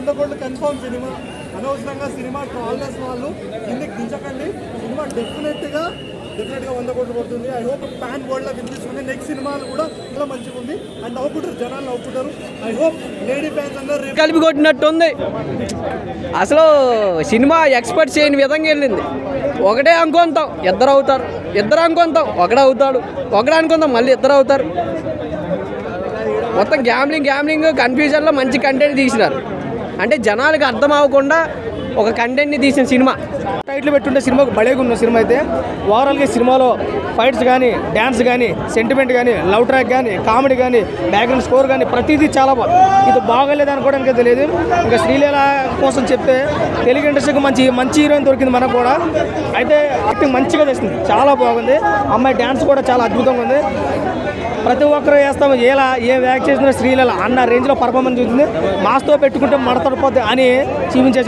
100 కోట్లు confirm cinema. అనవసరంగా cinema ట్రాల్నెస్ వాళ్ళు కిందకి దించకండి. సినిమా డెఫినెట్గా 100 కోట్లు పడుతుంది. ఐ హోప్ పాన్ వరల్డ్ లో వినిపిస్తుంది. నెక్స్ట్ సినిమాలు కూడా చాలా మంచిగా ఉంది అండ్ నవ్వుకుంటారు, జనాలు నవ్వుకుంటారు. ఐ హోప్ లేడీ ఫ్యాన్స్ అందరూ కలిపి కొట్టినట్టుంది. అసలు సినిమా ఎక్స్పెక్ట్ చేయని విధంగా వెళ్ళింది. ఒకటే అనుకుంటాం ఇద్దరు అవుతారు, ఇద్దరు అనుకుంటాం ఒకడే అవుతాడు, ఒకడే అనుకుంటాం మళ్ళీ ఇద్దరు అవుతారు. మొత్తం గ్యామ్లింగ్ కన్ఫ్యూజన్లో మంచి కంటెంట్ తీసినారు. అంటే జనాలకు అర్థం అవ్వకుండా ఒక కంటెంట్ని తీసిన సినిమా. టైటిల్ పెట్టుంటే సినిమాకు బడేగా ఉన్న సినిమా అయితే ఓవరాల్గా సినిమాలో ఫైట్స్ కానీ, డ్యాన్స్ కానీ, సెంటిమెంట్ కానీ, లవ్ ట్రాక్ కానీ, కామెడీ కానీ, బ్యాక్గ్రౌండ్ స్కోర్ కానీ ప్రతిదీ చాలా బాగుంది. ఇది బాగోలేదు అనుకోవడానికి తెలియదు. ఇంకా శ్రీలీల కోసం చెప్తే తెలుగు ఇండస్ట్రీకి మంచి హీరోయిన్ దొరికింది మనకు కూడా. అయితే యాక్టింగ్ మంచిగా చేసింది, చాలా బాగుంది. అమ్మాయి డ్యాన్స్ కూడా చాలా అద్భుతంగా ఉంది. ప్రతి ఒక్కరు వేస్తాము ఎలా ఏం యాక్ట్ చేసిన శ్రీలీల అన్న రేంజ్లో పర్ఫార్మెన్స్ చూసింది. మాస్తో పెట్టుకుంటే మడతడిపోద్ది అని చూపించేసి